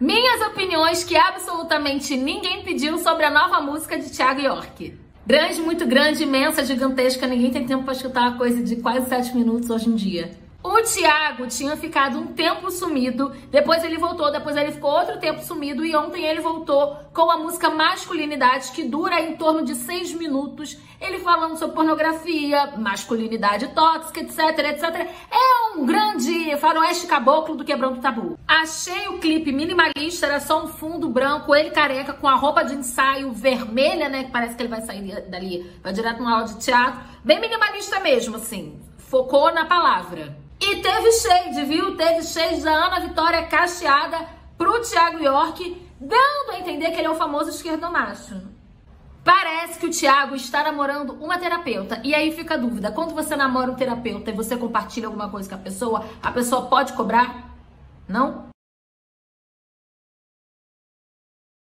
Minhas opiniões que absolutamente ninguém pediu sobre a nova música de Thiago York. Grande, muito grande, imensa, gigantesca, ninguém tem tempo pra escutar uma coisa de quase 7 minutos hoje em dia. O Thiago tinha ficado um tempo sumido, depois ele voltou, depois ele ficou outro tempo sumido e ontem ele voltou com a música Masculinidade, que dura em torno de 6 minutos, ele falando sobre pornografia, masculinidade tóxica, etc, etc. É um grande faroeste caboclo do Quebrando o Tabu. Achei o clipe minimalista, era só um fundo branco, ele careca com a roupa de ensaio vermelha, né, que parece que ele vai sair dali, vai direto no aula de teatro, bem minimalista mesmo, assim, focou na palavra. E teve shade, viu? Teve shade da Ana Vitória cacheada pro Thiago York, dando a entender que ele é o famoso esquerdomacho. Parece que o Thiago está namorando uma terapeuta. E aí fica a dúvida, quando você namora um terapeuta e você compartilha alguma coisa com a pessoa pode cobrar? Não?